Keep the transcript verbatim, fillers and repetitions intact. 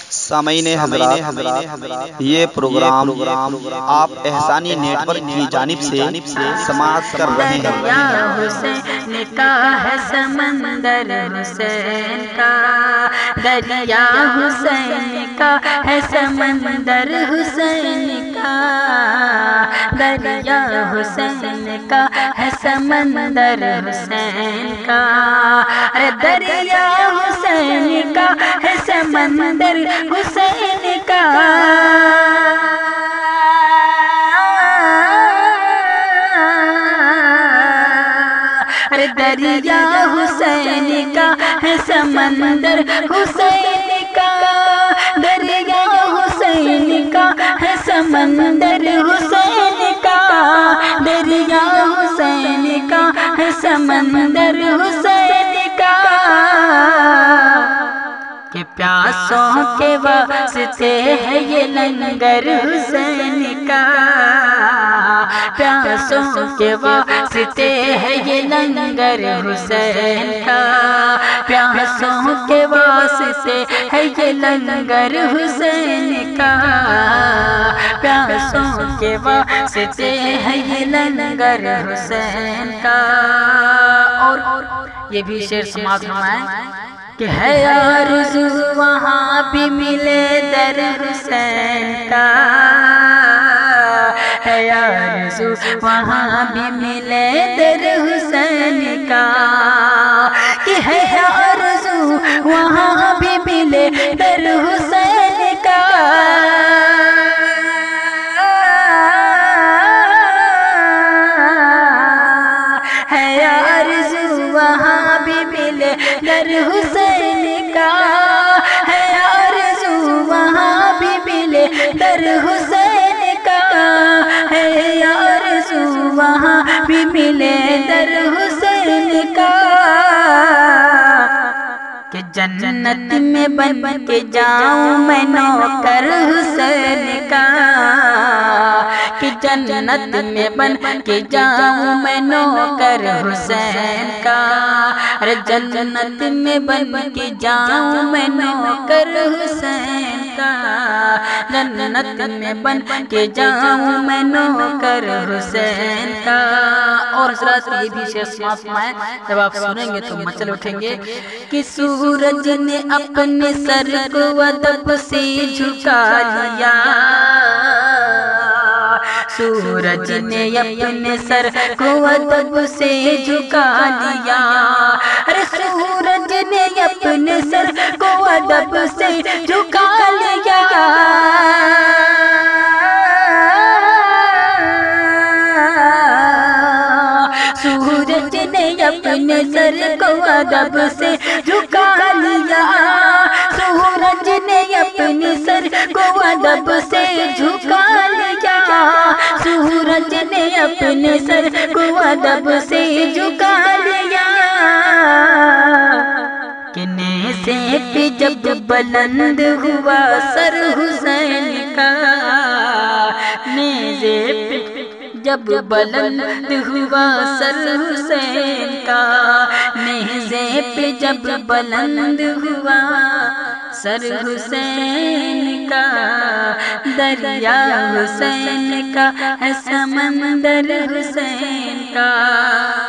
سامعین حضرات، یہ پروگرام آپ احسانی نیٹ ورک کی جانب سے سماعت کر رہے ہیں۔ دریا حسین کا ہے سمندر حسین کا، دریا حسین کا ہے سمندر حسین کا، دریا حسین کا ہے سمندر حسین کا، ارے دریا حسین کا ہے سمندر حسین کا، ارے دریا حسین کا ہے سمندر حسین کا، دریا حسین کا ہے سمندر حسین کا، دریا حسین کا ہے سمندر حسین کا، کہ پیاسوں کے واسطے ہے یہ لنگر حسین کا، پیاسوں کے واسطے ہے یہ لنگر حسین کا، پیاسوں کے واسطے ہے یہ لنگر حسین کا، پیاسوں کے واسطے ہے یہ لنگر حسین کا۔ اور یہ بھی شعر سماعت فرمائیں کہ ہے آرزو وہاں بھی ملے در حسین کا، ہے آرزو وہاں بھی ملے در حسین کا، کہ ہے آرزو وہاں بھی ملے در حسین کا، ہے آرزو وہاں بھی ملے در حسین کا، ہے آرزو وہاں بھی ملے در حسین کا، ہے آرزو وہاں بھی ملے در حسین کا، کہ جنت میں بن کے جاؤں میں نوکر حسین کا، کہ جنت میں بن کے جاؤں میں نوکر حسین کا، ارے جنت میں بن کے جاؤں میں نوکر حسین کا، جنت میں بن کے جاؤں میں نوکر حسین کا۔ اور حضرات یہ بھی شعر سماعت فرمائیں، جب آپ سنیں گے تو مچل اٹھیں گے کہ سورج نے اپنے سر کو ادب سے جھکا لیا، سورج نے اپنے سر کو ادب سے جھکا لیا، ارے سورج نے اپنے سر کو ادب سے جھکا لیا، سورج نے اپنے سر کو ادب سے جھکا لیا، سورج نے اپنے سر کو ادب سے جھکا لیا، سورج نے اپنے سر کو ادب سے جھکا لیا، کہ نیزے پہ جب بلند ہوا سر حسین کا، نیزے پہ جب بلند ہوا سر حسین کا، نیزے پہ جب بلند ہوا سر حسین کا، دریا حسین کا ہے سمندر حسین کا۔